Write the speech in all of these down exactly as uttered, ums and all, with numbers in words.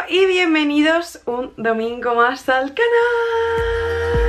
y bienvenidos un domingo más al canal.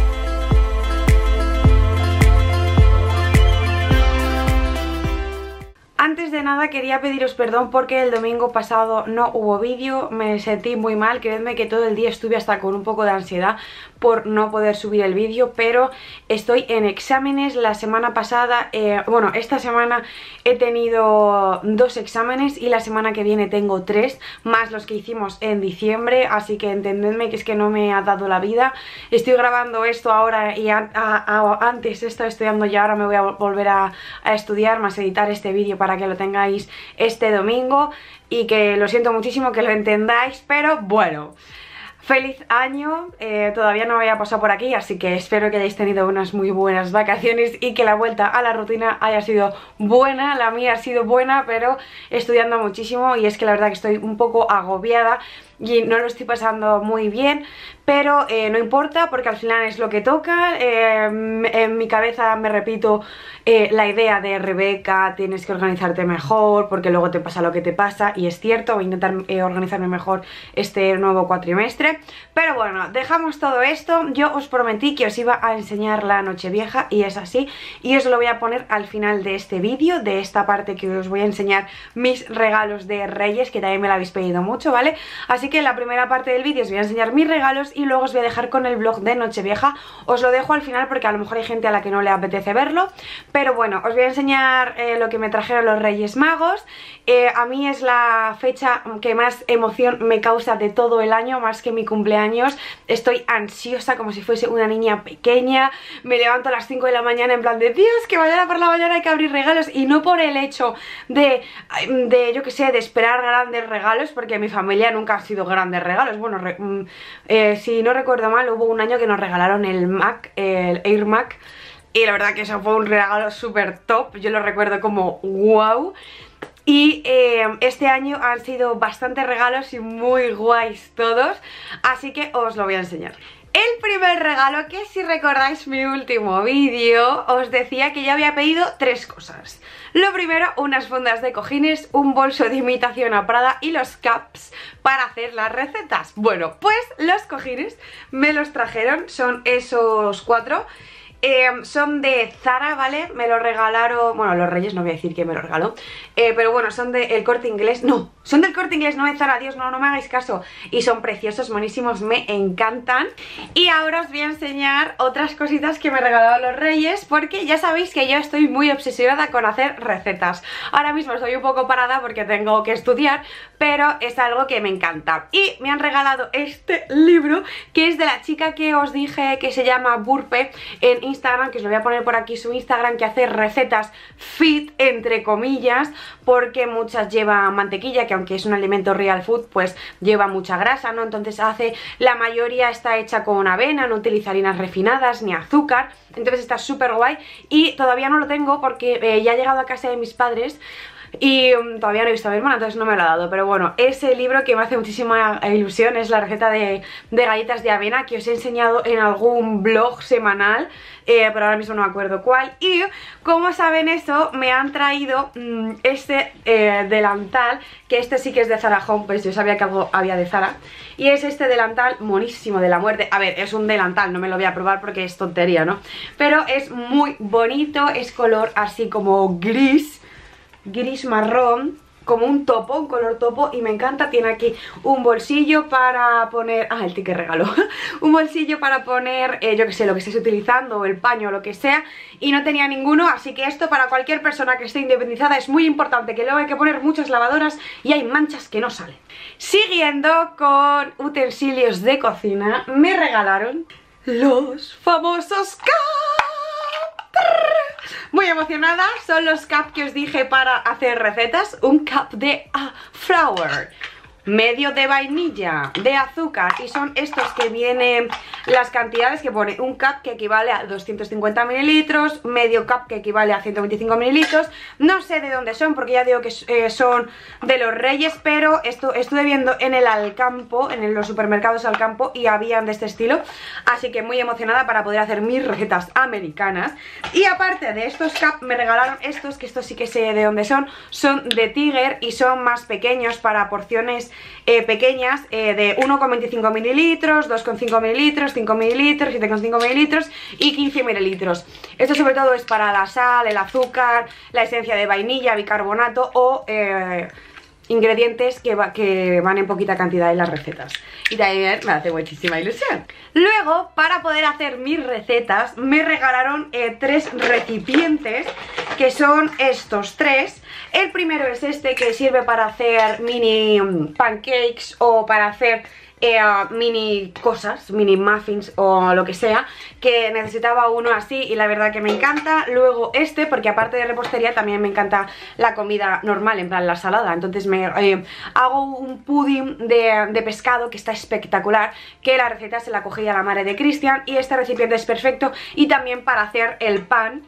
Antes de nada quería pediros perdón porque el domingo pasado no hubo vídeo, me sentí muy mal, creedme que todo el día estuve hasta con un poco de ansiedad por no poder subir el vídeo, pero estoy en exámenes. La semana pasada, eh, bueno, esta semana he tenido dos exámenes y la semana que viene tengo tres, más los que hicimos en diciembre, así que entendedme que es que no me ha dado la vida. Estoy grabando esto ahora y a, a, a, antes he estado estudiando y ahora me voy a volver a, a estudiar, más editar este vídeo para que lo tengáis este domingo y que lo siento muchísimo que lo entendáis, pero bueno. Feliz año, eh, todavía no había pasado por aquí, así que espero que hayáis tenido unas muy buenas vacaciones y que la vuelta a la rutina haya sido buena. La mía ha sido buena, pero estudiando muchísimo y es que la verdad que estoy un poco agobiada y no lo estoy pasando muy bien, pero eh, no importa porque al final es lo que toca. Eh, en mi cabeza me repito eh, la idea de Rebeca, tienes que organizarte mejor porque luego te pasa lo que te pasa, y es cierto, voy a intentar eh, organizarme mejor este nuevo cuatrimestre. Pero bueno, dejamos todo esto. Yo os prometí que os iba a enseñar la Nochevieja y es así, y os lo voy a poner al final de este vídeo, de esta parte que os voy a enseñar mis regalos de Reyes, que también me lo habéis pedido mucho, ¿vale? Así que en la primera parte del vídeo os voy a enseñar mis regalos y luego os voy a dejar con el vlog de Nochevieja. Os lo dejo al final porque a lo mejor hay gente a la que no le apetece verlo, pero bueno, os voy a enseñar eh, lo que me trajeron los Reyes Magos. eh, A mí es la fecha que más emoción me causa de todo el año, más que mi cumpleaños. Estoy ansiosa como si fuese una niña pequeña. Me levanto a las cinco de la mañana en plan de Dios, que mañana por la mañana hay que abrir regalos, y no por el hecho de, de yo que sé, de esperar grandes regalos, porque mi familia nunca ha sido grandes regalos. Bueno, re, eh, si no recuerdo mal, hubo un año que nos regalaron el Mac, el Air Mac, y la verdad que eso fue un regalo súper top. Yo lo recuerdo como wow. Y eh, este año han sido bastantes regalos y muy guays todos, así que os lo voy a enseñar. El primer regalo, que si recordáis mi último vídeo, os decía que ya había pedido tres cosas. Lo primero, unas fundas de cojines, un bolso de imitación a Prada y los caps para hacer las recetas. Bueno, pues los cojines me los trajeron, son esos cuatro. Eh, son de Zara, ¿vale? Me lo regalaron, bueno, los Reyes no voy a decir que me lo regaló, eh, pero bueno, son del Corte Inglés, no, son del Corte Inglés, no de Zara, Dios, no, no me hagáis caso. Y son preciosos, buenísimos, me encantan. Y ahora os voy a enseñar otras cositas que me regalaron los Reyes, porque ya sabéis que yo estoy muy obsesionada con hacer recetas. Ahora mismo estoy un poco parada porque tengo que estudiar, pero es algo que me encanta. Y me han regalado este libro, que es de la chica que os dije que se llama Burpe en Instagram, que os lo voy a poner por aquí su Instagram, que hace recetas fit, entre comillas, porque muchas llevan mantequilla, que aunque es un alimento real food, pues lleva mucha grasa, ¿no? Entonces hace, la mayoría está hecha con avena, no utiliza harinas refinadas ni azúcar, entonces está súper guay. Y todavía no lo tengo porque eh, ya he llegado a casa de mis padres y um, todavía no he visto a mi hermana, entonces no me lo ha dado. Pero bueno, ese libro que me hace muchísima ilusión es la receta de, de galletas de avena, que os he enseñado en algún blog semanal, eh, pero ahora mismo no me acuerdo cuál. Y como saben eso, me han traído mmm, este eh, delantal, que este sí que es de Zara Home, pues yo sabía que algo había de Zara. Y es este delantal monísimo de la muerte. A ver, es un delantal, no me lo voy a probar porque es tontería, ¿no? Pero es muy bonito, es color así como gris, gris marrón, como un topo, un color topo, y me encanta. Tiene aquí un bolsillo para poner, ah, el ticket regalo, un bolsillo para poner, eh, yo que sé, lo que estés utilizando, el paño o lo que sea, y no tenía ninguno, así que esto para cualquier persona que esté independizada es muy importante, que luego hay que poner muchas lavadoras y hay manchas que no salen. Siguiendo con utensilios de cocina, me regalaron los famosos caps. Muy emocionada, son los cups que os dije para hacer recetas. Un cup de uh, flour, medio de vainilla, de azúcar, y son estos que vienen las cantidades que pone un cup que equivale a doscientos cincuenta mililitros, medio cup que equivale a ciento veinticinco mililitros. No sé de dónde son porque ya digo que eh, son de los Reyes, pero esto estuve viendo en el Alcampo, en los supermercados Alcampo, y habían de este estilo, así que muy emocionada para poder hacer mis recetas americanas. Y aparte de estos cups me regalaron estos, que estos sí que sé de dónde son, son de Tiger y son más pequeños para porciones eh, pequeñas eh, de uno coma veinticinco mililitros, dos coma cinco mililitros, cinco mililitros, siete coma cinco mililitros y quince mililitros. Esto sobre todo es para la sal, el azúcar, la esencia de vainilla, bicarbonato o eh, ingredientes que, va, que van en poquita cantidad en las recetas. Y también me hace muchísima ilusión. Luego, para poder hacer mis recetas, me regalaron eh, tres recipientes, que son estos tres. El primero es este, que sirve para hacer mini pancakes o para hacer Eh, mini cosas, mini muffins o lo que sea, que necesitaba uno así y la verdad que me encanta. Luego este, porque aparte de repostería también me encanta la comida normal, en plan la salada. Entonces me eh, hago un pudding de, de pescado que está espectacular, que la receta se la cogí a la madre de Cristian, y este recipiente es perfecto. Y también para hacer el pan.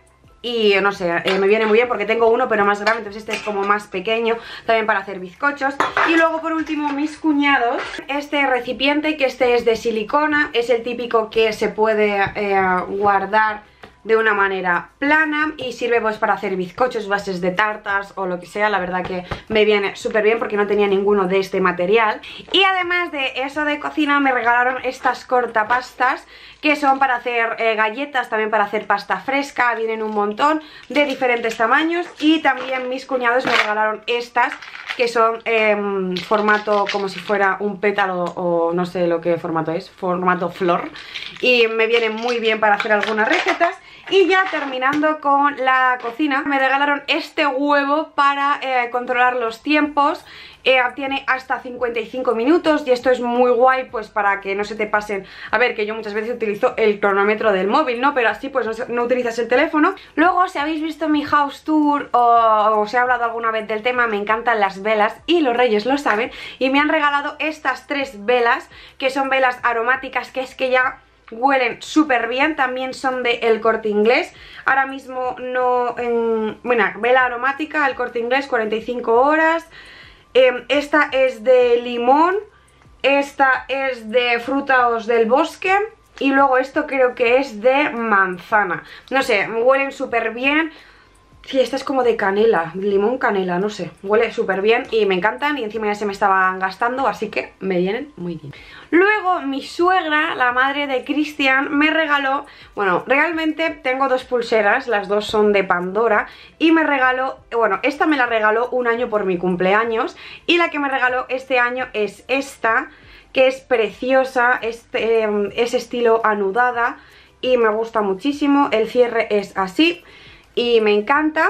Y no sé, eh, me viene muy bien porque tengo uno pero más grande, entonces este es como más pequeño, también para hacer bizcochos. Y luego por último mis cuñados, este recipiente, que este es de silicona, es el típico que se puede eh, guardar de una manera plana y sirve pues para hacer bizcochos, bases de tartas o lo que sea. La verdad que me viene súper bien porque no tenía ninguno de este material. Y además de eso de cocina me regalaron estas cortapastas, que son para hacer eh, galletas, también para hacer pasta fresca. Vienen un montón de diferentes tamaños. Y también mis cuñados me regalaron estas, que son eh, formato como si fuera un pétalo o no sé lo que formato es, formato flor. Y me vienen muy bien para hacer algunas recetas. Y ya terminando con la cocina, me regalaron este huevo para eh, controlar los tiempos. Eh, tiene hasta cincuenta y cinco minutos y esto es muy guay pues para que no se te pasen. A ver, que yo muchas veces utilizo el cronómetro del móvil, ¿no? Pero así pues no, no utilizas el teléfono. Luego, si habéis visto mi house tour o os he hablado alguna vez del tema, me encantan las velas y los reyes lo saben. Y me han regalado estas tres velas, que son velas aromáticas, que es que ya huelen súper bien. También son de El Corte Inglés. Ahora mismo no... En, bueno, vela aromática, El Corte Inglés, cuarenta y cinco horas. Eh, esta es de limón. Esta es de frutos del bosque. Y luego esto creo que es de manzana. No sé, huelen súper bien. Sí, esta es como de canela, limón canela, no sé, huele súper bien y me encantan, y encima ya se me estaban gastando, así que me vienen muy bien. Luego mi suegra, la madre de Cristian, me regaló, bueno, realmente tengo dos pulseras, las dos son de Pandora, y me regaló, bueno, esta me la regaló un año por mi cumpleaños, y la que me regaló este año es esta, que es preciosa, este, eh, es estilo anudada y me gusta muchísimo. El cierre es así y me encanta.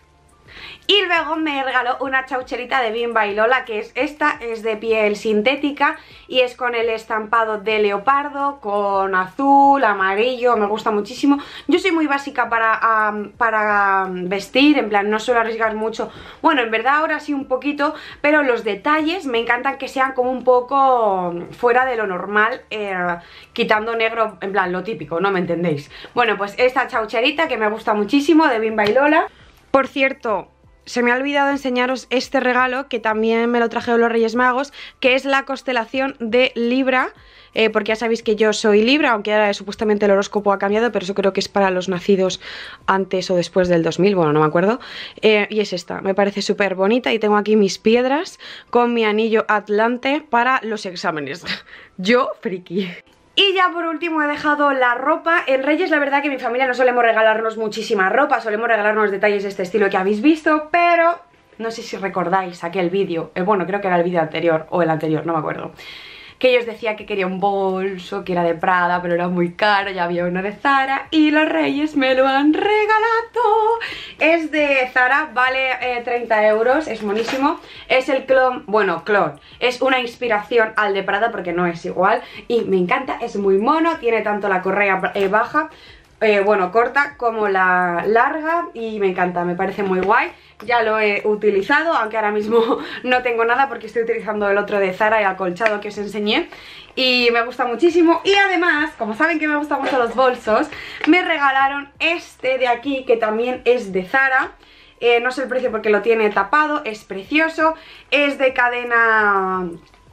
Y luego me regaló una chaucherita de Bimba y Lola, que es esta, es de piel sintética y es con el estampado de leopardo, con azul, amarillo, me gusta muchísimo. Yo soy muy básica para, um, para vestir, en plan no suelo arriesgar mucho. Bueno, en verdad ahora sí un poquito, pero los detalles me encantan que sean como un poco fuera de lo normal, eh, quitando negro, en plan lo típico, ¿no me entendéis? Bueno, pues esta chaucherita que me gusta muchísimo de Bimba y Lola. Por cierto, se me ha olvidado enseñaros este regalo que también me lo trajeron los Reyes Magos, que es la constelación de Libra, eh, porque ya sabéis que yo soy Libra, aunque ahora supuestamente el horóscopo ha cambiado, pero eso creo que es para los nacidos antes o después del dos mil, bueno, no me acuerdo. Eh, y es esta, me parece súper bonita y tengo aquí mis piedras con mi anillo Atlante para los exámenes. Yo, friki. Y ya por último he dejado la ropa. En Reyes la verdad que mi familia no solemos regalarnos muchísima ropa, solemos regalarnos detalles de este estilo que habéis visto, pero no sé si recordáis aquel vídeo, eh, bueno, creo que era el vídeo anterior o el anterior, no me acuerdo, que yo os decía que quería un bolso, que era de Prada, pero era muy caro, ya había uno de Zara y los Reyes me lo han regalado. Es de Zara, vale eh, treinta euros, es monísimo. Es el clon, bueno, clon, es una inspiración al de Prada porque no es igual y me encanta, es muy mono, tiene tanto la correa eh, baja, eh, bueno, corta, como la larga y me encanta, me parece muy guay. Ya lo he utilizado, aunque ahora mismo no tengo nada porque estoy utilizando el otro de Zara, el acolchado que os enseñé, y me gusta muchísimo. Y además, como saben que me gustan mucho los bolsos, me regalaron este de aquí, que también es de Zara. Eh, no sé el precio porque lo tiene tapado, es precioso, es de cadena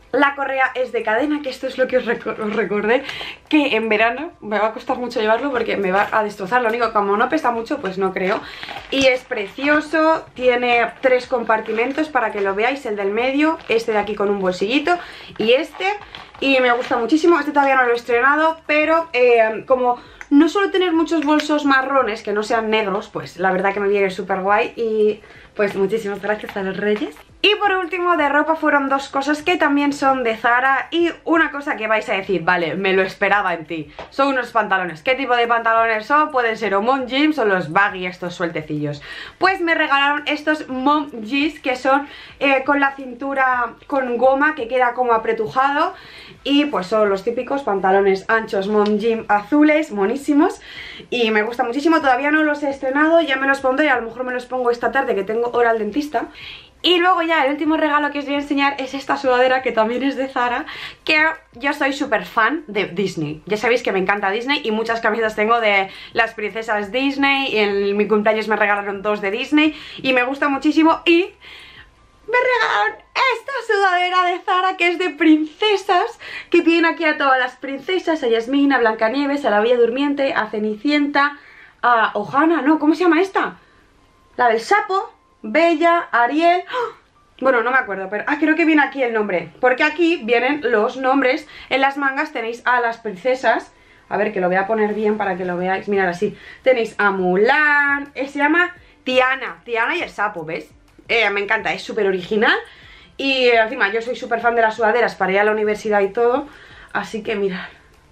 La correa es de cadena, que esto es lo que os, reco os recordé, que en verano me va a costar mucho llevarlo porque me va a destrozar. Lo único, como no pesa mucho, pues no creo. Y es precioso, tiene tres compartimentos para que lo veáis, el del medio, este de aquí con un bolsillito y este. Y me gusta muchísimo, este todavía no lo he estrenado, pero eh, como no suelo tener muchos bolsos marrones que no sean negros, pues la verdad que me viene súper guay. Y pues muchísimas gracias a los Reyes. Y por último, de ropa fueron dos cosas que también son de Zara. Y una cosa que vais a decir, vale, me lo esperaba en ti. Son unos pantalones. ¿Qué tipo de pantalones son? Pueden ser o mom jeans o los baggy, estos sueltecillos. Pues me regalaron estos mom jeans, que son eh, con la cintura con goma, que queda como apretujado. Y pues son los típicos pantalones anchos mom jean azules, monísimos. Y me gusta muchísimo, todavía no los he estrenado, ya me los pondré y a lo mejor me los pongo esta tarde que tengo hora al dentista. Y luego ya el último regalo que os voy a enseñar es esta sudadera, que también es de Zara, que yo soy súper fan de Disney. Ya sabéis que me encanta Disney y muchas camisetas tengo de las princesas Disney. Y en mi cumpleaños me regalaron dos de Disney y me gusta muchísimo. Y me regalaron esta sudadera de Zara, que es de princesas, que tiene aquí a todas las princesas: a Yasmín, a Blancanieves, a la Bella Durmiente, a Cenicienta, a Ohana, ¿no? ¿Cómo se llama esta? La del sapo, Bella, Ariel... ¡Oh! Bueno, no me acuerdo, pero ah, creo que viene aquí el nombre, porque aquí vienen los nombres. En las mangas tenéis a las princesas. A ver, que lo voy a poner bien para que lo veáis. Mirad, así, tenéis a Mulan, eh, se llama Tiana, Tiana y el sapo, ¿ves? Eh, me encanta, es súper original. Y eh, encima yo soy súper fan de las sudaderas para ir a la universidad y todo. Así que mirad.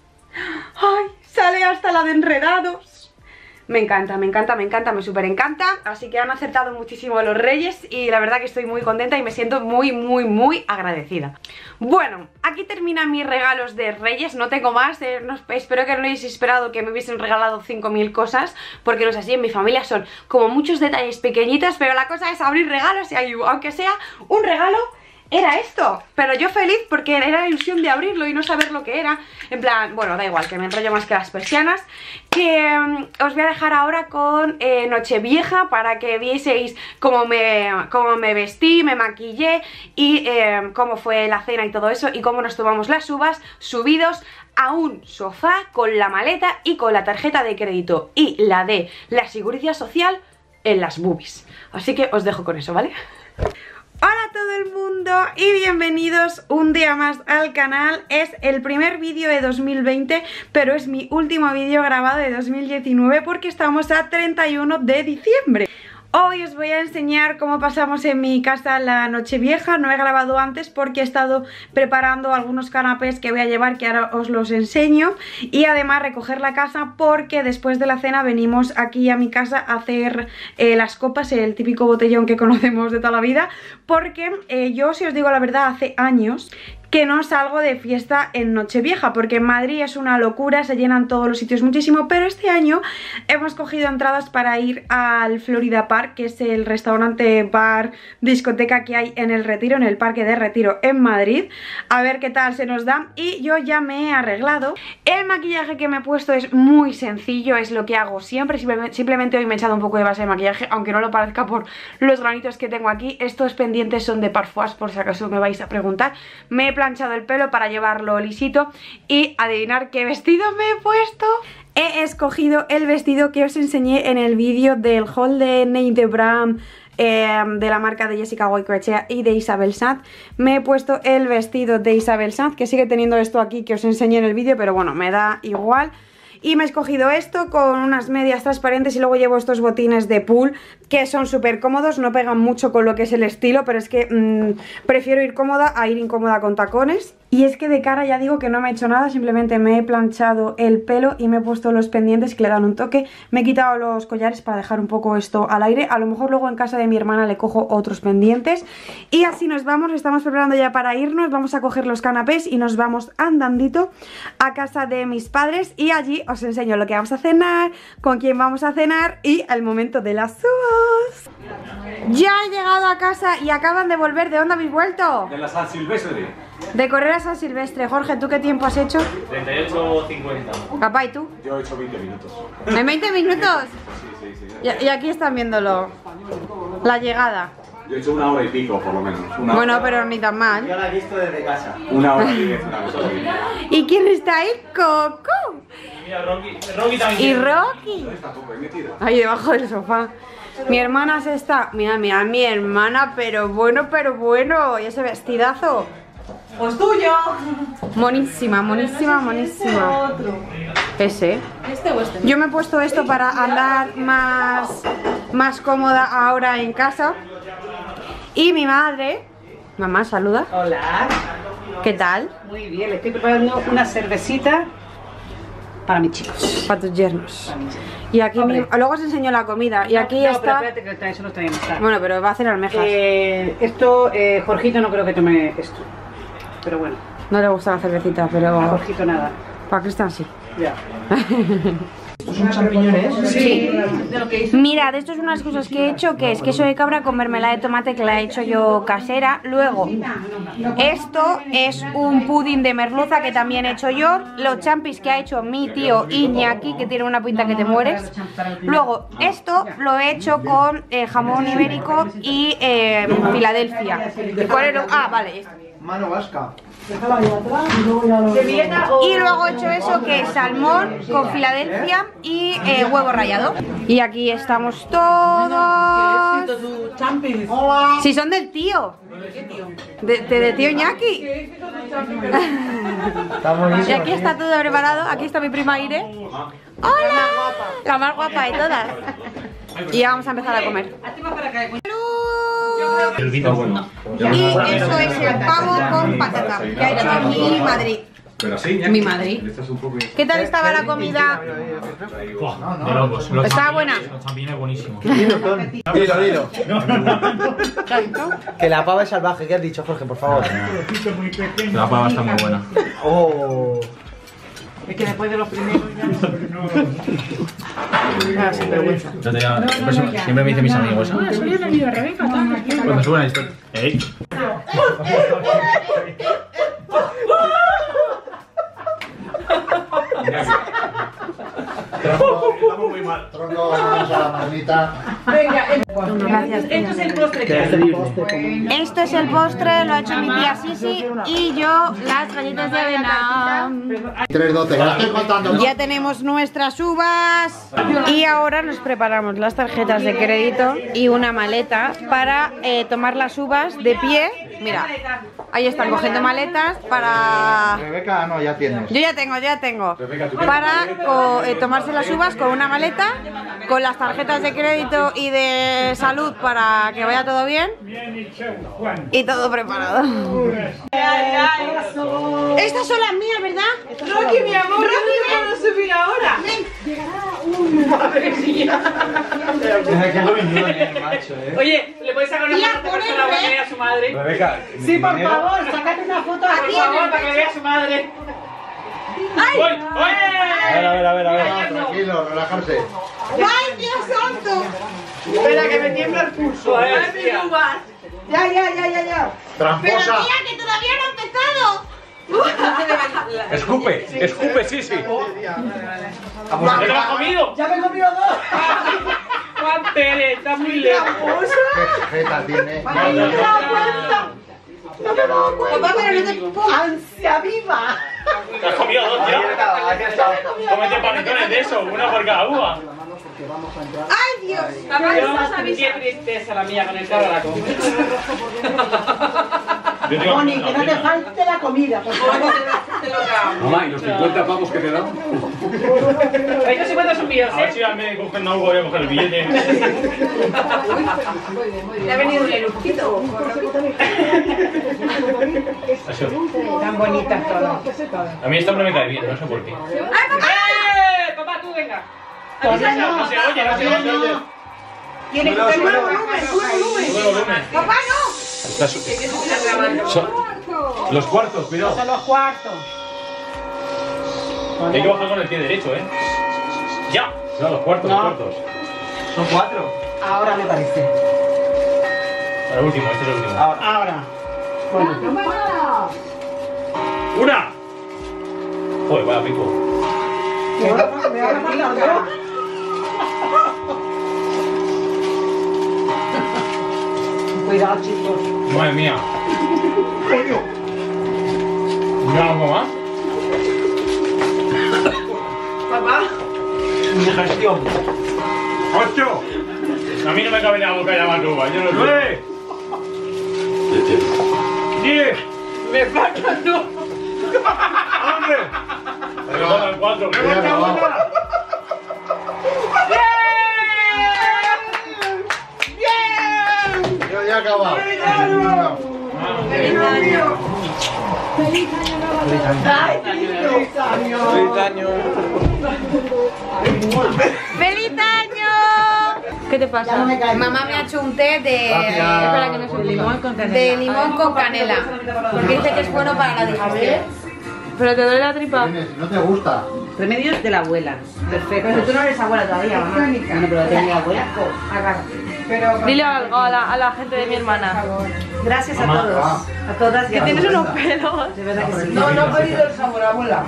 ¡Ay! Sale hasta la de enredados. Me encanta, me encanta, me encanta, me súper encanta. Así que han acertado muchísimo los Reyes y la verdad que estoy muy contenta y me siento muy, muy, muy agradecida. Bueno, aquí terminan mis regalos de Reyes, no tengo más. eh, no, Espero que no hayáis esperado que me hubiesen regalado cinco mil cosas, porque no es así. En mi familia son como muchos detalles pequeñitos, pero la cosa es abrir regalos y aunque sea un regalo, era esto, pero yo feliz porque era la ilusión de abrirlo y no saber lo que era. En plan, bueno, da igual, que me enrollo más que las persianas. Que um, os voy a dejar ahora con eh, Nochevieja, para que vieseis cómo me, cómo me vestí, me maquillé y eh, cómo fue la cena y todo eso, y cómo nos tomamos las uvas subidos a un sofá con la maleta y con la tarjeta de crédito y la de la Seguridad Social en las boobies. Así que os dejo con eso, ¿vale? Hola a todo el mundo y bienvenidos un día más al canal. Es el primer vídeo de dos mil veinte, pero es mi último vídeo grabado de dos mil diecinueve porque estamos a treinta y uno de diciembre. Hoy os voy a enseñar cómo pasamos en mi casa la Nochevieja. No he grabado antes porque he estado preparando algunos canapés que voy a llevar, que ahora os los enseño. Y además recoger la casa porque después de la cena venimos aquí a mi casa a hacer eh, las copas, el típico botellón que conocemos de toda la vida. Porque eh, yo, si os digo la verdad, hace años que no salgo de fiesta en Nochevieja, porque en Madrid es una locura, se llenan todos los sitios muchísimo, pero este año hemos cogido entradas para ir al Florida Park, que es el restaurante, bar, discoteca que hay en el Retiro, en el Parque de Retiro en Madrid, a ver qué tal se nos da. Y yo ya me he arreglado. El maquillaje que me he puesto es muy sencillo, es lo que hago siempre, simplemente, simplemente hoy me he echado un poco de base de maquillaje, aunque no lo parezca por los granitos que tengo aquí. Estos pendientes son de Parfois, por si acaso me vais a preguntar. Me he planchado el pelo para llevarlo lisito y adivinar qué vestido me he puesto. He escogido el vestido que os enseñé en el vídeo del haul de Nate de Bram, eh, de la marca de Jessica Goicoechea y de Isabel Sanz. Me he puesto el vestido de Isabel Sanz, que sigue teniendo esto aquí que os enseñé en el vídeo, pero bueno, me da igual. Y me he escogido esto con unas medias transparentes y luego llevo estos botines de pool que son súper cómodos, no pegan mucho con lo que es el estilo, pero es que mmm, prefiero ir cómoda a ir incómoda con tacones. Y es que de cara ya digo que no me he hecho nada, simplemente me he planchado el pelo y me he puesto los pendientes que le dan un toque. Me he quitado los collares para dejar un poco esto al aire. A lo mejor luego en casa de mi hermana le cojo otros pendientes. Y así nos vamos, estamos preparando ya para irnos. Vamos a coger los canapés y nos vamos andandito a casa de mis padres. Y allí os enseño lo que vamos a cenar, con quién vamos a cenar y el momento de las uvas. Ya he llegado a casa y acaban de volver. ¿De dónde habéis vuelto? De la San Silvestre. De correr a San Silvestre. Jorge, ¿tú qué tiempo has hecho? treinta y ocho cincuenta. Papá, ¿y tú? Yo he hecho veinte minutos. ¿En veinte minutos? Sí, sí, sí. Y, y aquí están viéndolo. La llegada. Yo he hecho una hora y pico, por lo menos. Una Bueno, hora. pero ni tan mal. Yo la he visto desde casa. Una hora y diez, una cosa así. ¿Y quién está ahí? Coco. Mira, Rocky, Rocky también. Y Rocky. ¿Dónde está Coco? Ahí metida. Ahí debajo del sofá. Mi hermana se está... Mira, mira, mi hermana, pero bueno, pero bueno. Y ese vestidazo. Pues tuyo. Monísima, monísima, monísima. Otro. Ese. Este o este. Yo me he puesto esto para andar más, más cómoda ahora en casa. Y mi madre... Mamá, saluda. Hola. ¿Qué tal? Muy bien, le estoy preparando una cervecita para mis chicos. Para tus yernos. Para mis chicos. Y aquí Hombre. mi- luego os enseño la comida. Y aquí No, pero está... espérate que trae- eso lo traemos. está. Bueno, pero va a hacer almejas. Eh, esto, eh, Jorgito no creo que tome esto. Pero bueno, No le gusta la cervecita, a pero Jorgito nada. para Cristian sí. Ya. ¿Estos son champiñones? Sí. De lo que hizo. Mirad, esto es unas cosas que he hecho, que es queso de cabra con mermelada de tomate, que la he hecho yo casera. Luego, esto es un pudding de merluza que también he hecho yo. Los champis que ha hecho mi tío Iñaki, que tiene una pinta que te mueres. Luego, esto lo he hecho con eh, jamón ibérico y eh, Filadelfia. ¿Cuál es lo? Ah, vale, esto. Mano vasca. Y luego he hecho eso, que es salmón con Filadelfia y eh, huevo rallado. Y aquí estamos todos. Si son del tío. De, de, de tío Iñaki. Está buenísimo. Y aquí está todo preparado. Aquí está mi prima Ire. ¡Hola! La más guapa de todas. Y ya vamos a empezar a comer. Está bueno. Y eso es el pavo con patata que ha hecho mi Madrid. Pero así, Mi Madrid. Le echas un poco y- ¿Qué tal estaba la comida? De locos. Los Estaba buena. Los champiñones buenísimos. Dilo, dilo. Que la pava es salvaje, ¿qué has dicho, Jorge, por favor? La pava está muy buena. Oh. Es que después de los primeros ya. Ah, sin vergüenza. Yo te llamo- siempre, siempre me dicen mis amigos. Ah, soy el amigo de Rebeca. Cuando suben a historia. ¡Ey! Estamos muy mal. Tronco, vamos a la marmita. Gracias. Esto es el postre que Terrible. Esto es el postre, lo ha hecho mi tía Sisi y yo las galletas de avena. tres doce, que la estoy contando. Ya tenemos nuestras uvas y ahora nos preparamos las tarjetas de crédito y una maleta para eh, tomar las uvas de pie. Mira, ahí están cogiendo maletas para... Rebeca, no, ya tienes. Yo ya tengo, yo ya tengo. Para co- eh, tomarse las uvas con una maleta, con las tarjetas de crédito y de salud para que vaya todo bien. Y todo preparado. Estas son las mías, ¿verdad? Rocky, mi amor, Rocky, me van a subir ahora. Madre mía. Oye, ¿le puedes sacar una Tía, foto por para el que la rey. vea a su madre? Rebeca, Sí, por favor, sácate una foto Aquí por en favor, el para que le vea a su madre. ¡Ay! ¡Voy! A ver, a ver, a ver, a ver. Tranquilo, relajarse. ¡Ay, Dios santo! Espera, que me tiembla el pulso. Ya, ya, ya, ya, ya. Tramposa. que todavía no ha empezado. Escupe, escupe, sí, sí. ¿Ya te lo has comido? ¡Ya me he comido dos! ¡Juan Pérez, está muy lejos! Qué jeta tiene. Papá, pero no te pongas. ¡Ansia viva! ¿Te has comido dos, tío? Cómete panetones de eso, una por cada uva. ¡Ay, Dios! ¡Qué tristeza la mía con el cabra la come! Yo tengo Moni, que no te falte la comida, por favor. Mamá, ¿y los cincuenta pavos que te dan? Hay que cincuenta son míos, A ver ¿eh? si al medio cogen algo, voy a coger el billete. Le ha venido un elujito. Tan bonitas todas. A mí esta hombre me cae bien, no sé por qué. ¡Eh! Papá, tú venga. No se oye, no se oye. Tiene que tener volumen, volumen. Sube volumen. ¡Papá, no! Las- son- Los cuartos, cuidado. Son los cuartos. Hay que bajar con el pie derecho, ¿eh? ¡Ya! No, los cuartos, los cuartos. Son cuatro. Ahora me parece. El último, este es el último. Ahora. ¡Una! Joder, vaya pico. Me van a matar dos. Cuidado, chicos. Madre mía. ¿Ya algo más? Papá. Indigestión. ¡Ocho! A mí no me cabe en la boca ya más uva, yo no sé. ¡Nueve! ¡Diez! Me faltan dos. ¡Once! Me faltan cuatro. ¡Me faltan una! Yo ya he acabado. ¡Feliz año! ¡Feliz año! ¡Feliz año! Feliz año. ¡Feliz año! ¿Qué te pasa? Ya no me cae. Mamá me ha hecho un té de... Gracias. Espera, que no sé. Limón con canela. De limón con canela. Porque dice que es bueno para la digestión. Pero te duele la tripa. Tienes, no te gusta. Remedios de la abuela. Perfecto. Pero tú no eres abuela todavía, mamá. Bueno, pero tengo mi abuela. Pero, Dile algo a la, a la gente de mi hermana. gracias a Mamá. todos. A todas y Que a tienes todos. unos pelos. De verdad que sí. No, no he pedido el sabor, abuela.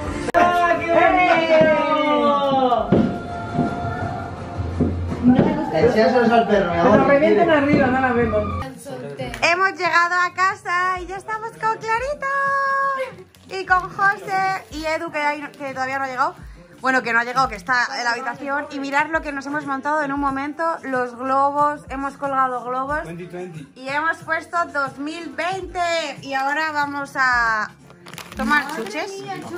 Echáselos al perro, mi amor. ¿qué quieres? arriba, no la vemos. Hemos llegado a casa y ya estamos con Clarita. Y con José y Edu, que, hay- que todavía no ha llegado. Bueno, que no ha llegado, que está en la habitación. Y mirad lo que nos hemos montado en un momento. Los globos, hemos colgado globos. Y hemos puesto dos mil veinte. Y ahora vamos a tomar chuches.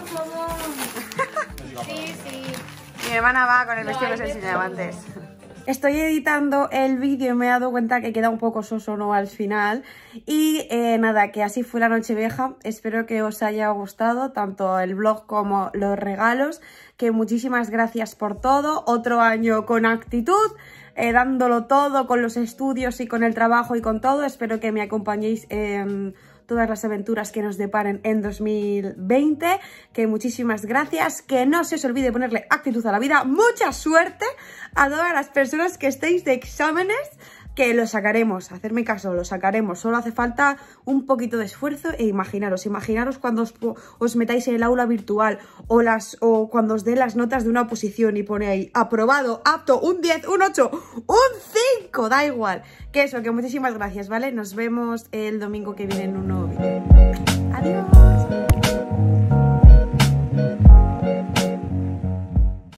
Mi hermana va con el vestido que os enseñaba antes. Estoy editando el vídeo y me he dado cuenta que queda un poco soso, ¿no?, al final. Y eh, nada, que así fue la Nochevieja. Espero que os haya gustado tanto el vlog como los regalos. Que muchísimas gracias por todo. Otro año con actitud, eh, dándolo todo con los estudios y con el trabajo y con todo. Espero que me acompañéis en todas las aventuras que nos deparen en dos mil veinte, que muchísimas gracias, que no se os olvide ponerle actitud a la vida, mucha suerte a todas las personas que estéis de exámenes, que lo sacaremos, hacerme caso, lo sacaremos, solo hace falta un poquito de esfuerzo e imaginaros, imaginaros cuando os, os metáis en el aula virtual o, las, o cuando os den las notas de una oposición y pone ahí aprobado, apto, un diez, un ocho, un cinco, da igual, que eso, que muchísimas gracias, ¿vale? Nos vemos el domingo que viene en un nuevo vídeo.